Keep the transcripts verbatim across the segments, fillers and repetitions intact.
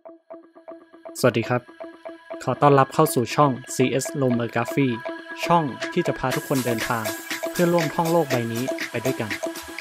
สวัสดีครับ ขอต้อนรับเข้าสู่ช่อง ซี เอส Lomography ช่องที่จะพาทุกคนเดินทางเพื่อร่วมท่องโลกใบนี้ไปด้วยกัน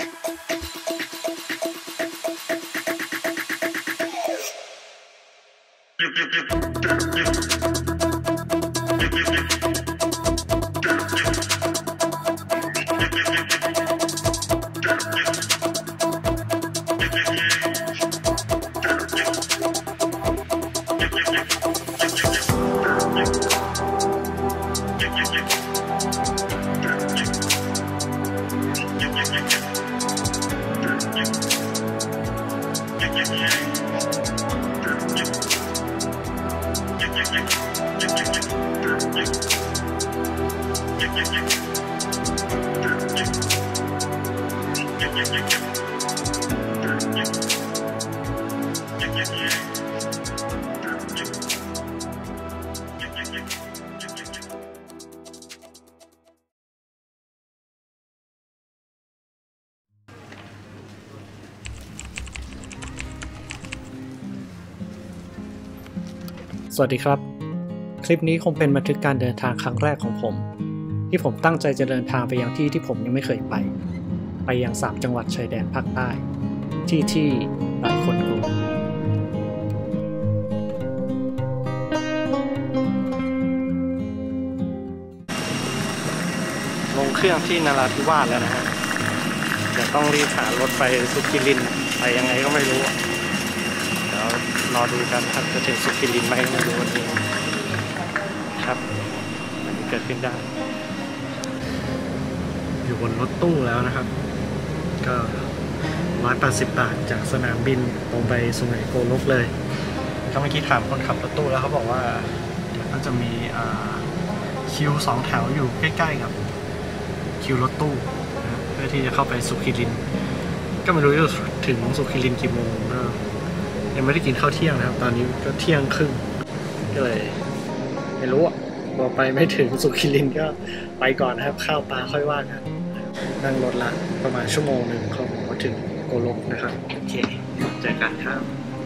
สวัสดีครับ คลิปนี้คงเป็นบันทึกการเดินทางครั้งแรกของผม ที่ผมตั้งใจจะเดินทางไปยังที่ที่ผมยังไม่เคยไป ไปยังสามจังหวัดชายแดนภาคใต้ ที่ที่หลายคนรู้ลงเครื่องที่นราธิวาสแล้วนะฮะเดี๋ยวต้องรีบหารถไปสุขิรินทร์ไปยังไงก็ไม่รู้เดี๋ยวรอดูกันครับจะถึงสุขิรินทร์ไหมก็ไม่รู้วันนี้ครับมันเกิดขึ้นได้อยู่บนรถตู้แล้วนะครับก็ร้อยแปดสิบบาทจากสนามบินตรงไปสุไหงโกลกเลยก็เมื่อกี้ถามคนขับรถตู้แล้วเขาบอกว่าเดี๋ยวก็จะมีคิวสองแถวอยู่ใกล้ๆกับคิวรถตู้เพื่อที่จะเข้าไปสุขิรินทร์ก็ไม่รู้จะถึงสุขิรินทร์กี่โมงก็ยังไม่ได้กินข้าวเที่ยงนะครับตอนนี้ก็เที่ยงครึ่งก็เลยไม่รู้อ่ะพอไปไม่ถึงสุขิรินทร์ก็ไปก่อนนะครับข้าวปลาค่อยว่ากันนั่งรถละประมาณชั่วโมงหนึ่งเขาบอกว่าถึงโกลกนะครับโอเคเจอกันครับ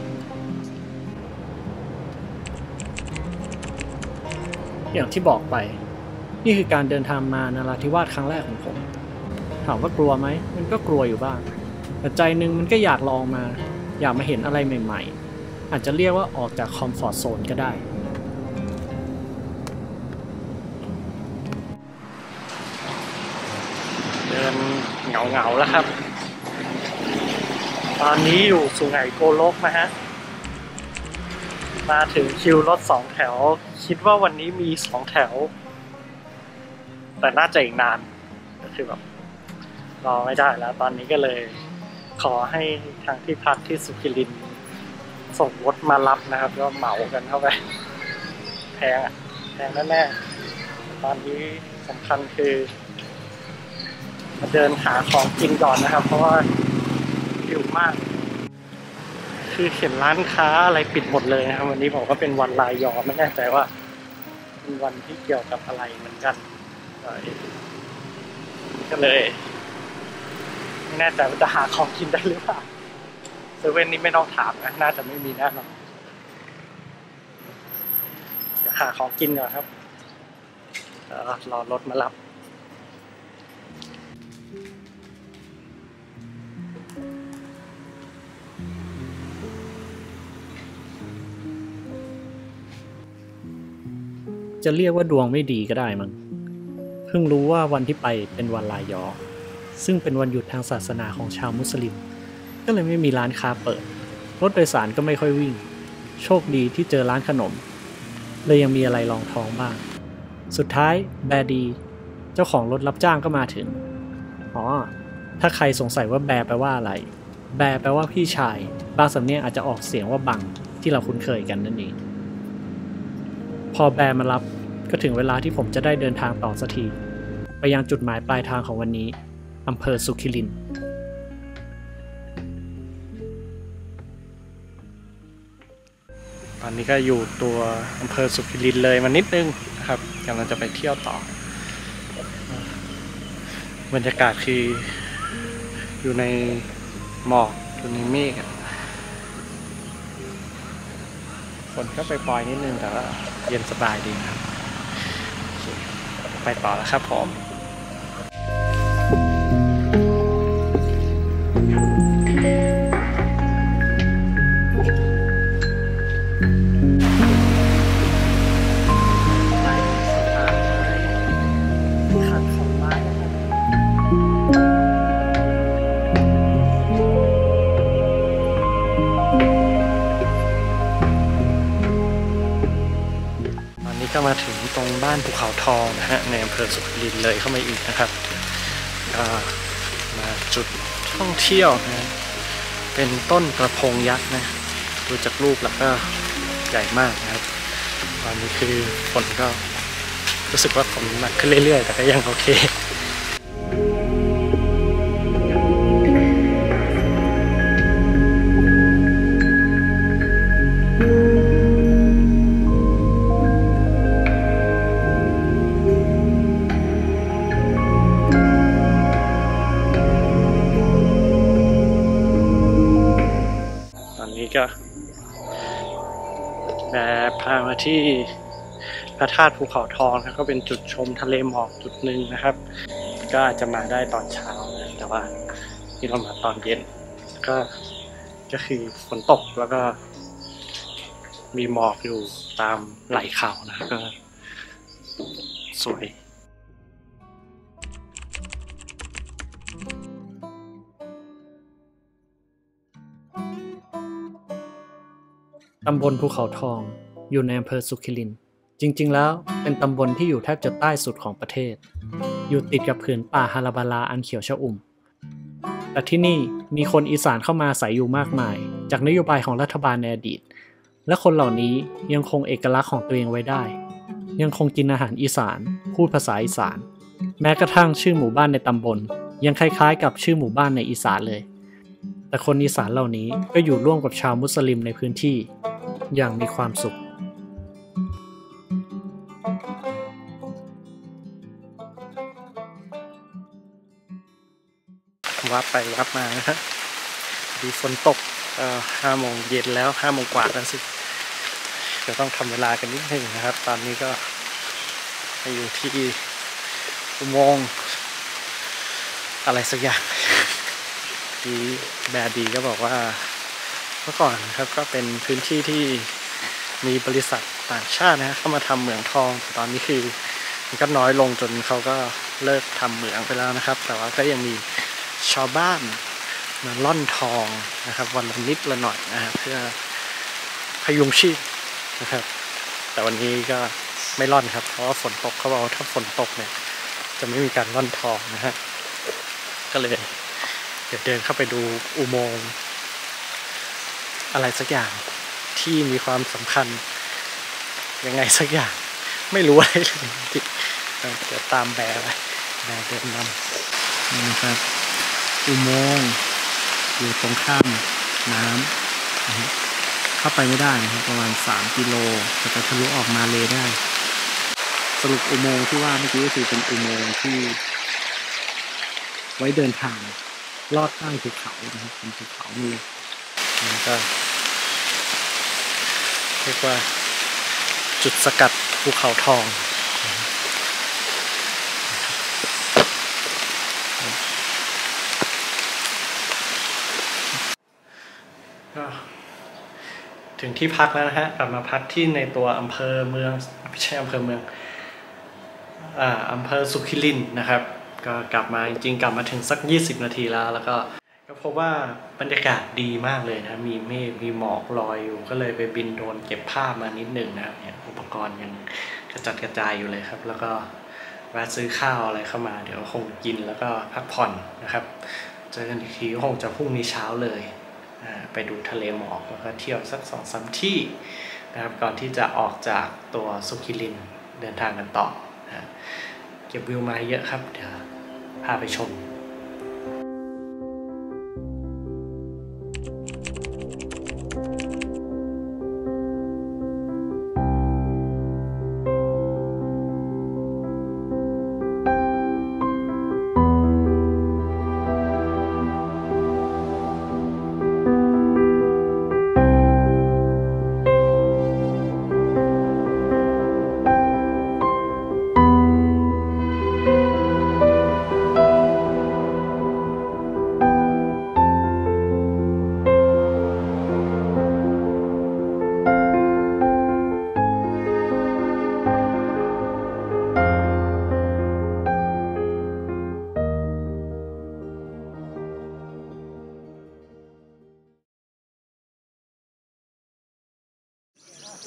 อย่างที่บอกไปนี่คือการเดินทางมานราธิวาสครั้งแรกของผมถามว่ากลัวไหมมันก็กลัวอยู่บ้างแต่ใจนึงมันก็อยากลองมาอยากมาเห็นอะไรใหม่ๆอาจจะเรียกว่าออกจากคอมฟอร์ทโซนก็ได้เดินเหงาๆแล้วครับตอนนี้อยู่สุไหงโกลกนะฮะมาถึงคิวรถสองแถวคิดว่าวันนี้มีสองแถวแต่น่าจะอีกนานก็คือแบบรอไม่ได้แล้วตอนนี้ก็เลยขอให้ทางที่พักที่สุขิรินทร์ส่งรถมารับนะครับก็เหมากันเข้าไปแพงอ่ะแพงแน่ๆตอนนี้สำคัญคือมาเดินหาของกินก่อนนะครับเพราะว่าหิวมากคือเห็นร้านค้าอะไรปิดหมดเลยนะครับวันนี้ผมก็เป็นวันลายยอไม่แน่ใจว่าเป็นวันที่เกี่ยวกับอะไรเหมือนกันก็เลยไม่แน่ใจว่าจะหาของกินได้หรือเปล่าเซเว่นนี้ไม่ต้องถามนะน่าจะไม่มีแน่นอนเดี๋ยวหาของกินก่อนครับรอรถมารับจะเรียกว่าดวงไม่ดีก็ได้มั้งเพิ่งรู้ว่าวันที่ไปเป็นวันลายอซึ่งเป็นวันหยุดทางศาสนาของชาวมุสลิมก็เลยไม่มีร้านค้าเปิดรถโดยสารก็ไม่ค่อยวิ่งโชคดีที่เจอร้านขนมเลยยังมีอะไรรองท้องบ้างสุดท้ายแบร์ดีเจ้าของรถรับจ้างก็มาถึงอ๋อถ้าใครสงสัยว่าแบร์แปลว่าอะไรแบร์แปลว่าพี่ชายบางสำเนียงอาจจะออกเสียงว่าบังที่เราคุ้นเคยกันนั่นเองพอแบร์มารับก็ถึงเวลาที่ผมจะได้เดินทางต่อสักทีไปยังจุดหมายปลายทางของวันนี้อำเภอสุขิรินทร์ตอนนี้ก็อยู่ตัวอำเภอสุขิรินทร์เลยมานิดนึงนะครับกำลังจะไปเที่ยวต่อบรรยากาศคืออยู่ในหมอกอยู่ในเมฆฝนก็ไปปล่อยนิดนึงแต่ว่าเย็นสบายดีครับไปต่อแล้วครับผมก็มาถึงตรงบ้านภูเขาทองนะฮะในอำเภอสุขลินเลยเข้ามาอีกนะครับก็มาจุดท่องเที่ยวนะเป็นต้นกระพงยักษ์นะดูจากรูปแล้วก็ใหญ่มากนะครับตอนนี้คือฝนก็รู้สึกว่าฝนหนักขึ้นเรื่อยๆแต่ก็ยังโอเคก็แบบพามาที่พระธาตุภูเขาทองนะก็เป็นจุดชมทะเลหมอกจุดหนึ่งนะครับก็อาจจะมาได้ตอนเช้านะแต่ว่าที่เรามาตอนเย็นก็ก็คือฝนตกแล้วก็มีหมอกอยู่ตามไหล่เขานะก็สวยตำบลภูเขาทองอยู่ในอำเภอสุขิรินจริงๆแล้วเป็นตำบลที่อยู่แทบจะใต้สุดของประเทศอยู่ติดกับผืนป่าฮาราบาลาอันเขียวชอุ่มแต่ที่นี่มีคนอีสานเข้ามาอาศัยอยู่มากมายจากนโยบายของรัฐบาลในอดีตและคนเหล่านี้ยังคงเอกลักษณ์ของตัวเองไว้ได้ยังคงกินอาหารอีสานพูดภาษาอีสานแม้กระทั่งชื่อหมู่บ้านในตำบลยังคล้ายๆกับชื่อหมู่บ้านในอีสานเลยแต่คนอีสานเหล่านี้ก็อยู่ร่วมกับชาวมุสลิมในพื้นที่อย่างมีความสุขวับไปวับมานะฮะดีฝนตกเอ่อห้าโมงเย็นแล้วห้าโมงกว่าแล้วสิจะต้องทำเวลากันนิดนึงนะครับตอนนี้ก็อยู่ที่อุโมงค์อะไรสักอย่างดีแบดดีก็บอกว่าเมื่อก่อนครับก็เป็นพื้นที่ที่มีบริษัทต่างชาตินะเข้ามาทำเหมืองทองแต่ตอนนี้คือมันก็น้อยลงจนเขาก็เลิกทำเหมืองไปแล้วนะครับแต่ว่าก็ยังมีชาวบ้านมาล่อนทองนะครับวันละนิดละหน่อยนะฮะเพื่อพยุงชีพนะครับแต่วันนี้ก็ไม่ล่อนครับเพราะว่าฝนตกเขาบอกว่าถ้าฝนตกเนี่ยจะไม่มีการล่อนทองนะฮะก็เลยเดี๋ยวเดินเข้าไปดูอุโมงค์อะไรสักอย่างที่มีความสำคัญยังไงสักอย่างไม่รู้อะไรเลยเดี๋ยวตามแบร์ไปแบร์เดินนำนี่นะครับอุโมงค์อยู่ตรงข้ามน้ำเข้าไปไม่ได้นะครับประมาณสามกิโลจะทะลุออกมาเลยได้สรุปอุโมงค์ที่ว่าเมื่อกี้ก็คือเป็นอุโมงค์ที่ไว้เดินทางลอดใต้ภูเขานะครับเป็นภูเขานี่แล้วก็เรียกว่าจุดสกัดภูเขาทองก็ถึงที่พักแล้วนะฮะกลับมาพักที่ในตัวอำเภอเมืองไม่ใช่อำเภอเมืองอ่าอำเภอสุขิรินนะครับก็กลับมาจริงๆกลับมาถึงสักยี่สิบนาทีแล้วแล้วก็ก็พบว่าบรรยากาศดีมากเลยนะมีเมฆมีหมอกลอยอยู่ก็เลยไปบินโดรนเก็บภาพมานิดหนึ่งนะครับเนี่ยอุปกรณ์ยังกระจัดกระจายอยู่เลยครับแล้วก็แวะซื้อข้าวอะไรเข้ามาเดี๋ยวคงกินแล้วก็พักผ่อนนะครับเจอกันอีกทีคงจะพรุ่งนี้เช้าเลยไปดูทะเลหมอกแล้วก็เที่ยวสักสองสามที่นะครับก่อนที่จะออกจากตัวสุขิรินเดินทางกันต่อนะเก็บวิวมาเยอะครับเดี๋ยวพาไปชม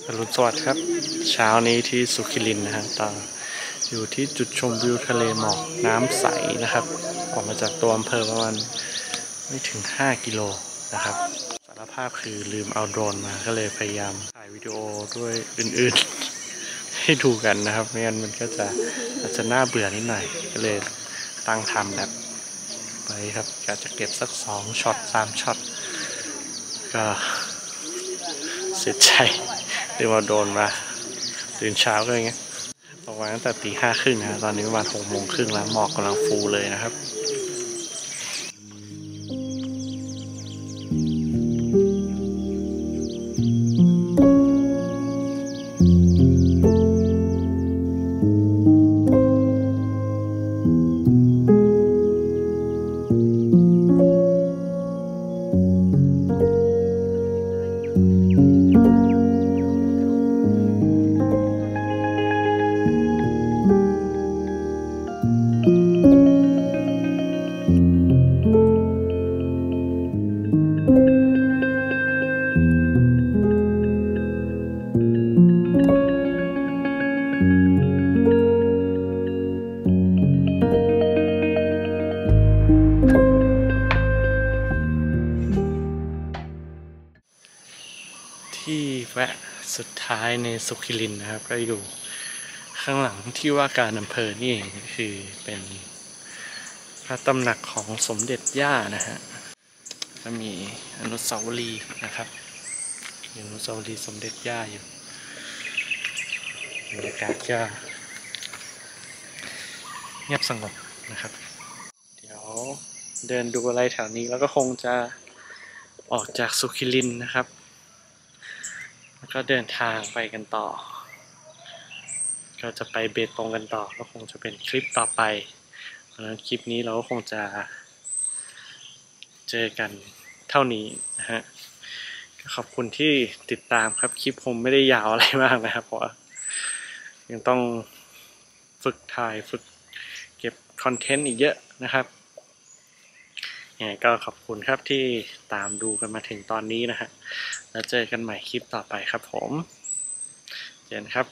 อรุณสวัสดิ์ครับเช้านี้ที่สุขิรินทร์นะฮะตอนอยู่ที่จุดชมวิวทะเลหมอกน้ำใสนะครับออกมาจากตัวอำเภอประมาณไม่ถึงห้ากิโลนะครับสารภาพคือลืมเอาโดรนมาก็เลยพยายามถ่ายวิดีโอด้วยอื่นๆให้ดูกันนะครับไม่งั้นมันก็จะอาจจะน่าเบื่อนิดหน่อยก็เลยตั้งทำแบบไปครับอยากจะเก็บสักสองช็อตสามช็อตก็เสียใจลืมเอาโดรนมาตื่นเช้าก็อย่างเงี้ยออกมาตั้งแต่ตีห้าครึ่งนะตอนนี้ประมาณหกโมงครึ่งแล้วหมอกกำลังฟูเลยนะครับที่แวะสุดท้ายในสุขิรินทร์นะครับก็อยู่ข้างหลังที่ว่าการอำเภอนี่เองคือเป็นพระตำหนักของสมเด็จย่านะฮะก็มีอนุสาวรีย์นะครับมีอนุสาวรีย์สมเด็จย่าอยู่บรรยากาศก็เงียบสงบนะครับเดี๋ยวเดินดูอะไรแถวนี้แล้วก็คงจะออกจากสุขิรินทร์นะครับแล้วก็เดินทางไปกันต่อก็จะไปเบตงกันต่อก็คงจะเป็นคลิปต่อไปเพราะฉะนั้นคลิปนี้เราก็คงจะเจอกันเท่านี้นะฮะขอบคุณที่ติดตามครับคลิปผมไม่ได้ยาวอะไรมากนะครับเพราะยังต้องฝึกถ่ายฝึกเก็บคอนเทนต์อีกเยอะนะครับยังไงก็ขอบคุณครับที่ตามดูกันมาถึงตอนนี้นะฮะแล้วเจอกันใหม่คลิปต่อไปครับผมเจอกันครับ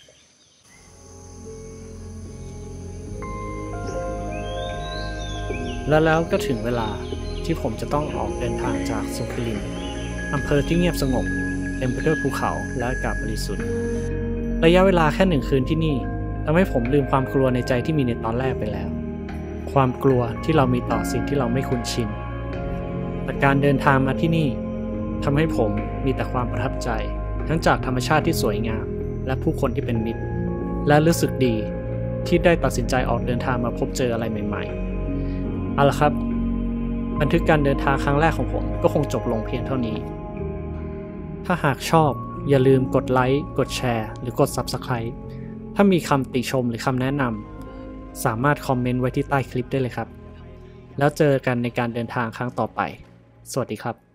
แล้วแล้วก็ถึงเวลาที่ผมจะต้องออกเดินทางจากสุขิรินทร์อำเภอที่เงียบสงบเต็มไปด้วยภูเขาและอากาศบริสุทธิ์ระยะเวลาแค่หนึ่งคืนที่นี่ทำให้ผมลืมความกลัวในใจที่มีในตอนแรกไปแล้วความกลัวที่เรามีต่อสิ่งที่เราไม่คุ้นชินแต่การเดินทางมาที่นี่ทำให้ผมมีแต่ความประทับใจทั้งจากธรรมชาติที่สวยงามและผู้คนที่เป็นมิตรและรู้สึกดีที่ได้ตัดสินใจออกเดินทางมาพบเจออะไรใหม่ๆเอาละครับบันทึกการเดินทางครั้งแรกของผมก็คงจบลงเพียงเท่านี้ถ้าหากชอบอย่าลืมกดไลค์กดแชร์หรือกด ซับสไครบ์ ถ้ามีคำติชมหรือคำแนะนำสามารถคอมเมนต์ไว้ที่ใต้คลิปได้เลยครับแล้วเจอกันในการเดินทางครั้งต่อไปสวัสดีครับ